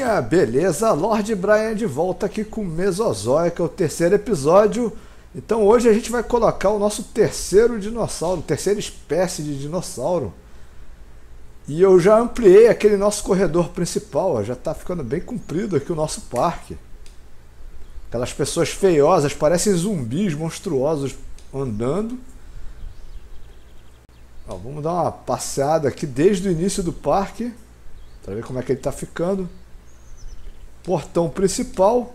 galerinha, beleza? Lord Brian de volta aqui com o Mesozoica, o terceiro episódio. Então hoje a gente vai colocar o nosso terceiro dinossauro, terceira espécie de dinossauro. E eu já ampliei aquele nosso corredor principal, ó, já está ficando bem comprido aqui o nosso parque. Aquelas pessoas feiosas, parecem zumbis monstruosos andando. Ó, vamos dar uma passeada aqui desde o início do parque, para ver como é que ele está ficando. Portão principal.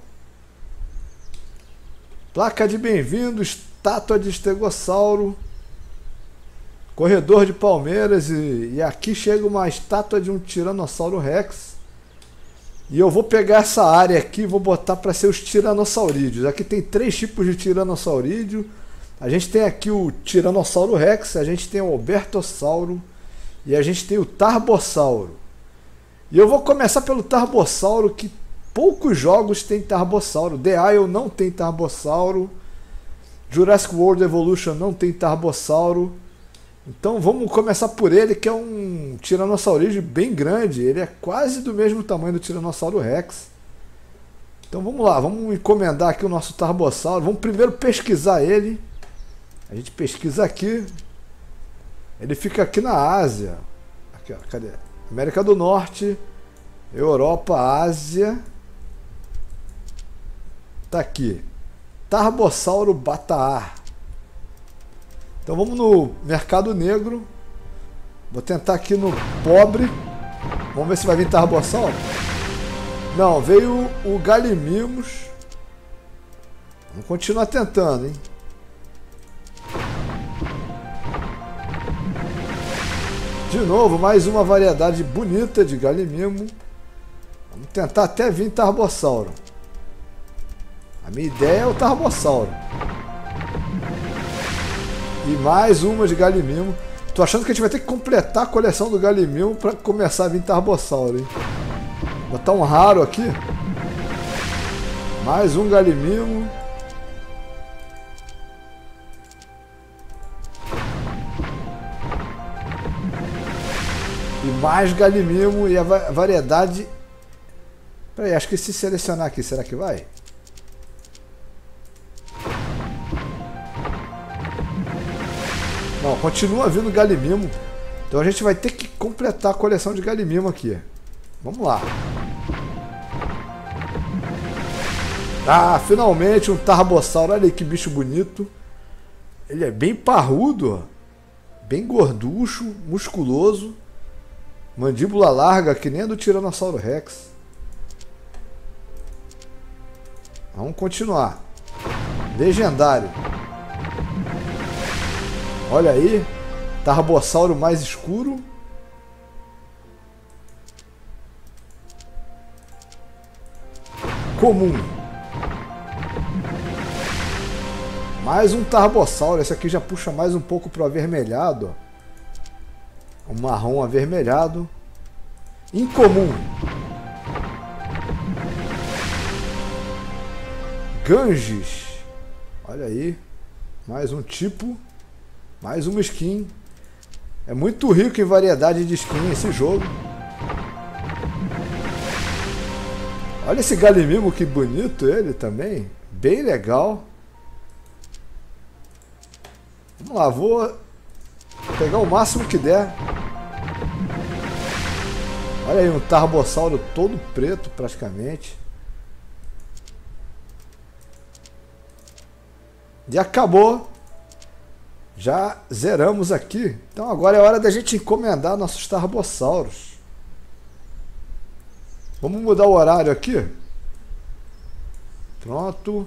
Placa de bem-vindo, estátua de estegossauro. Corredor de palmeiras e aqui chega uma estátua de um tiranossauro rex. E eu vou pegar essa área aqui e vou botar para ser os tiranossaurídeos. Aqui tem 3 tipos de tiranossaurídeo. A gente tem aqui o tiranossauro rex, a gente tem o albertossauro e a gente tem o tarbossauro. E eu vou começar pelo tarbossauro, que poucos jogos tem tarbossauro. The Isle não tem tarbossauro. Jurassic World Evolution não tem tarbossauro. Então vamos começar por ele, que é um tiranossaurídeo bem grande. Ele é quase do mesmo tamanho do tiranossauro rex. Então vamos lá, vamos encomendar aqui o nosso tarbossauro. Vamos primeiro pesquisar ele. A gente pesquisa aqui. Ele fica aqui na Ásia. Aqui, ó, cadê? América do Norte, Europa, Ásia. Tá aqui. Tarbossauro bataar. Então vamos no mercado negro. Vou tentar aqui no pobre. Vamos ver se vai vir tarbossauro. Não, veio o galimimos. Vamos continuar tentando, hein? De novo, mais uma variedade bonita de galimimo. Vamos tentar até vir tarbossauro. A minha ideia é o tarbossauro. E mais uma de galimimo. Tô achando que a gente vai ter que completar a coleção do galimimo para começar a vir tarbossauro, hein? Vou botar um raro aqui. Mais um galimimo. E mais galimimo e a variedade. Peraí, acho que se selecionar aqui, será que vai? Não, continua vindo galimimo. Então a gente vai ter que completar a coleção de galimimo aqui. Vamos lá. Ah, finalmente um tarbossauro. Olha aí que bicho bonito. Ele é bem parrudo, ó. Bem gorducho, musculoso. Mandíbula larga, que nem a do tiranossauro rex. Vamos continuar. Legendário. Olha aí, tarbossauro mais escuro. Comum. Mais um tarbossauro. Esse aqui já puxa mais um pouco pro avermelhado. Um marrom avermelhado. Incomum. Ganges. Olha aí, mais um tipo. Mais uma skin. É muito rico em variedade de skin esse jogo. Olha esse galimimo, que bonito ele também. Bem legal. Vamos lá, vou pegar o máximo que der. Olha aí, um tarbossauro todo preto praticamente. E acabou. Já zeramos aqui. Então agora é hora da gente encomendar nossos tarbossauros. Vamos mudar o horário aqui. Pronto.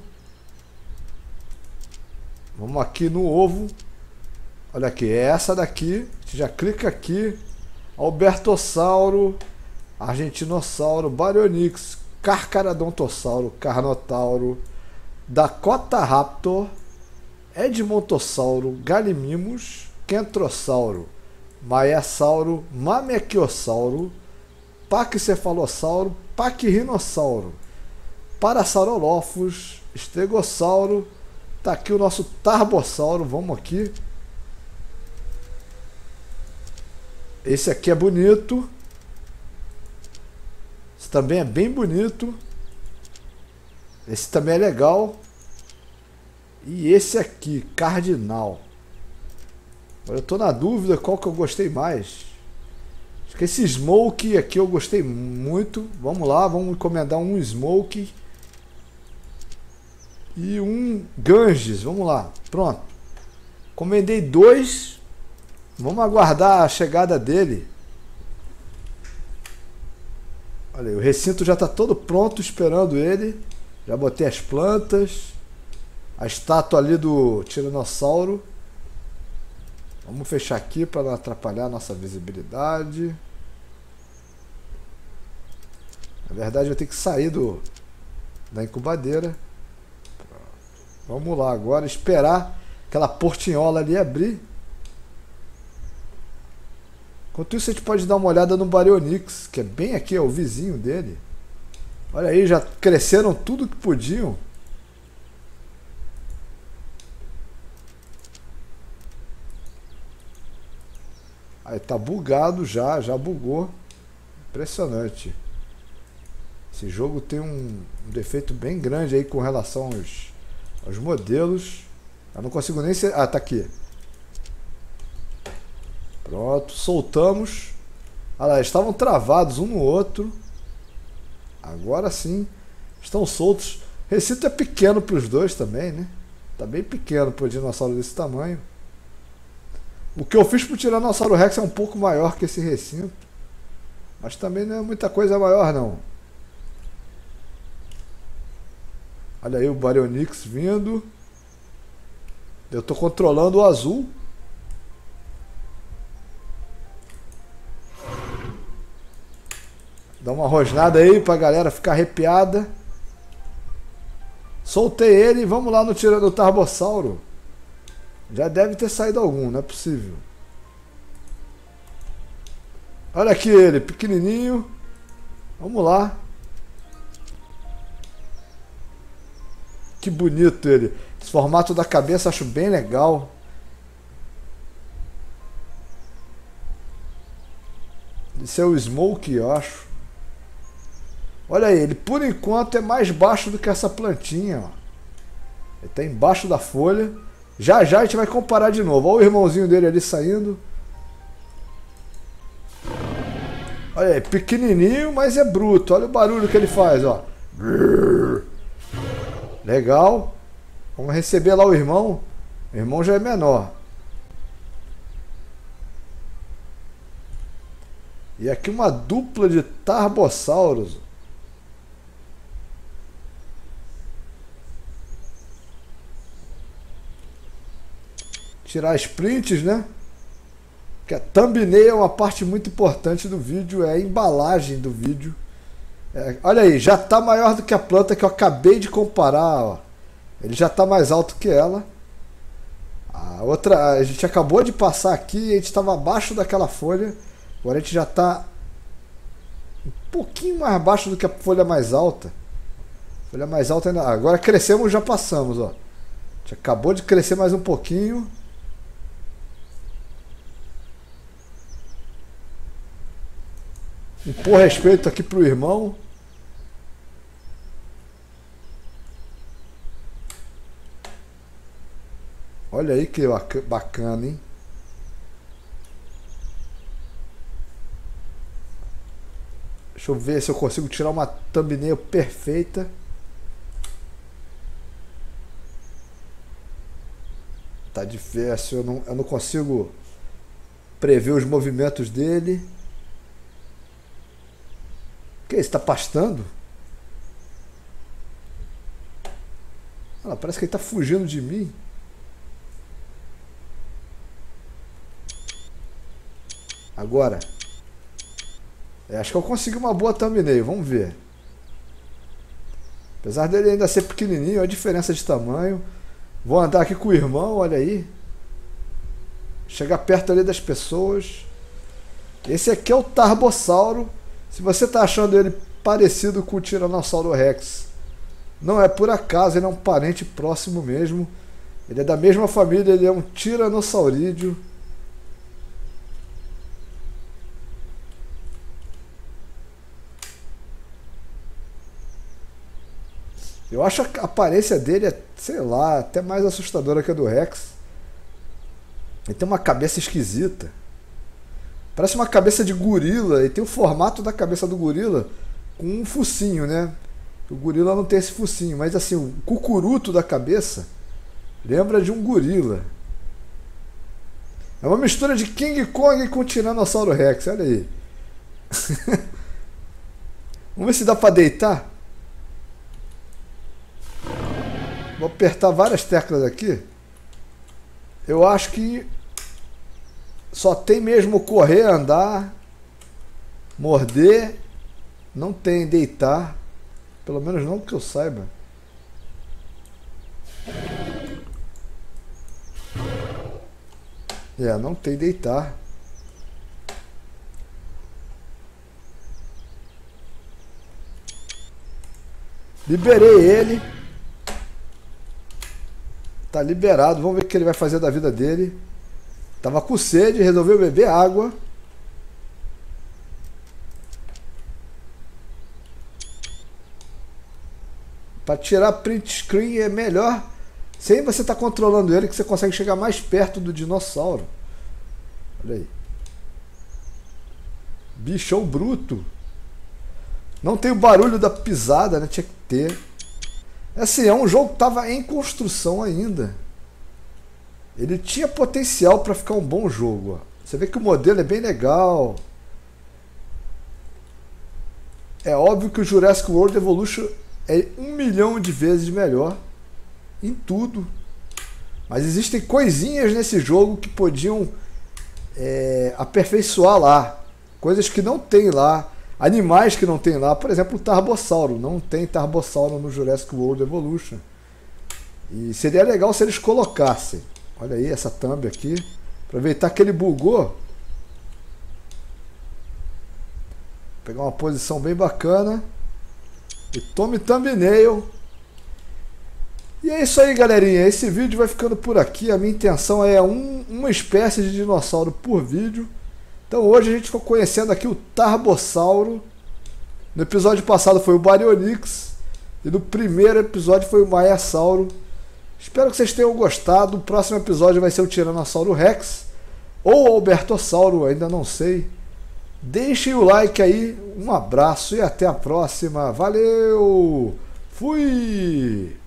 Vamos aqui no ovo. Olha aqui, é essa daqui. A gente já clica aqui. Albertossauro, Argentinossauro, Baryonyx, Carcharodontossauro, Carnotauro, Dakota Raptor, Edmontossauro, Galimimos, Kentrossauro, Maiasauro, Mamequiossauro, Pachycephalossauro, Pachyrhinossauro, Parasaurolophus, Stegossauro. Tá aqui o nosso Tarbossauro, vamos aqui. Esse aqui é bonito. Esse também é bem bonito. Esse também é legal. E esse aqui, Cardinal. Agora eu tô na dúvida qual que eu gostei mais. Acho que esse Smoke aqui eu gostei muito. Vamos lá, vamos encomendar um Smoke. E um Ganges, vamos lá. Pronto. Encomendei 2. Vamos aguardar a chegada dele. Olha aí, o recinto já está todo pronto esperando ele. Já botei as plantas. A estátua ali do Tiranossauro. Vamos fechar aqui para não atrapalhar a nossa visibilidade. Na verdade eu tenho que sair da incubadeira. Vamos lá agora esperar aquela portinhola ali abrir. Enquanto isso a gente pode dar uma olhada no Baryonyx, que é bem aqui, é o vizinho dele. Olha aí, já cresceram tudo que podiam. Aí tá bugado já bugou. Impressionante. Esse jogo tem um defeito bem grande aí com relação aos modelos. Eu não consigo nem ser... Ah, tá aqui. Pronto, soltamos. Olha lá, estavam travados um no outro. Agora sim, estão soltos. O recinto é pequeno para os dois também, né? Tá bem pequeno para o dinossauro desse tamanho. O que eu fiz para o Tiranossauro Rex é um pouco maior que esse recinto. Mas também não é muita coisa maior, não. Olha aí o Baryonyx vindo. Eu estou controlando o azul. Dá uma rosnada aí pra galera ficar arrepiada. Soltei ele e vamos lá no Tiranossauro. Já deve ter saído algum, não é possível. Olha aqui ele, pequenininho. Vamos lá. Que bonito ele. Esse formato da cabeça acho bem legal. Esse é o Smoke, eu acho. Olha aí, ele por enquanto é mais baixo do que essa plantinha, ó. Ele está embaixo da folha. Já já a gente vai comparar de novo. Olha o irmãozinho dele ali saindo. Olha aí, pequenininho, mas é bruto. Olha o barulho que ele faz, ó. Legal. Vamos receber lá o irmão. O irmão já é menor. E aqui uma dupla de Tarbossauros. Tirar as prints, né? Que a thumbnail é uma parte muito importante do vídeo, é a embalagem do vídeo. Olha aí, já está maior do que a planta que eu acabei de comparar, ó. Ele já está mais alto que ela. A outra, a gente acabou de passar aqui, a gente estava abaixo daquela folha. Agora a gente já está um pouquinho mais baixo do que a folha mais alta. A folha mais alta ainda. Agora crescemos, já passamos, ó. A gente acabou de crescer mais um pouquinho. Impor respeito aqui pro irmão. Olha aí que bacana, hein? Deixa eu ver se eu consigo tirar uma thumbnail perfeita. Tá difícil, eu não consigo prever os movimentos dele. O que é isso? Tá pastando? Ah, parece que ele tá fugindo de mim. Agora. Acho que eu consegui uma boa thumbnail. Vamos ver. Apesar dele ainda ser pequenininho, olha a diferença de tamanho. Vou andar aqui com o irmão, olha aí. Chegar perto ali das pessoas. Esse aqui é o Tarbossauro. Se você está achando ele parecido com o Tiranossauro Rex, não é por acaso, ele é um parente próximo mesmo. Ele é da mesma família, ele é um Tiranossaurídeo. Eu acho a aparência dele, sei lá, até mais assustadora que a do Rex. Ele tem uma cabeça esquisita. Parece uma cabeça de gorila. E tem o formato da cabeça do gorila com um focinho, né? O gorila não tem esse focinho, mas assim, o cucuruto da cabeça lembra de um gorila. É uma mistura de King Kong com Tiranossauro Rex, olha aí. Vamos ver se dá pra deitar. Vou apertar várias teclas aqui. Eu acho que só tem mesmo correr, andar, morder. Não tem deitar. Pelo menos não que eu saiba. Não tem deitar. Liberei ele. Tá liberado. Vamos ver o que ele vai fazer da vida dele. Tava com sede, resolveu beber água. Para tirar print screen é melhor sem você estar controlando ele, que você consegue chegar mais perto do dinossauro. Olha aí. Bichão bruto. Não tem o barulho da pisada, né? Tinha que ter. Assim, é um jogo que estava em construção ainda. Ele tinha potencial para ficar um bom jogo. Ó. Você vê que o modelo é bem legal. É óbvio que o Jurassic World Evolution é 1 milhão de vezes melhor em tudo. Mas existem coisinhas nesse jogo que podiam aperfeiçoar lá. Coisas que não tem lá. Animais que não tem lá. Por exemplo, o Tarbossauro. Não tem Tarbossauro no Jurassic World Evolution. E seria legal se eles colocassem. Olha aí essa thumb aqui. Aproveitar que ele bugou. Vou pegar uma posição bem bacana. E tome thumbnail. E é isso aí, galerinha. Esse vídeo vai ficando por aqui. A minha intenção é uma espécie de dinossauro por vídeo. Então hoje a gente ficou conhecendo aqui o Tarbossauro. No episódio passado foi o Baryonyx. E no primeiro episódio foi o Maiasauro. Espero que vocês tenham gostado. O próximo episódio vai ser o Tiranossauro Rex. Ou o Albertossauro, ainda não sei. Deixem o like aí. Um abraço e até a próxima. Valeu! Fui!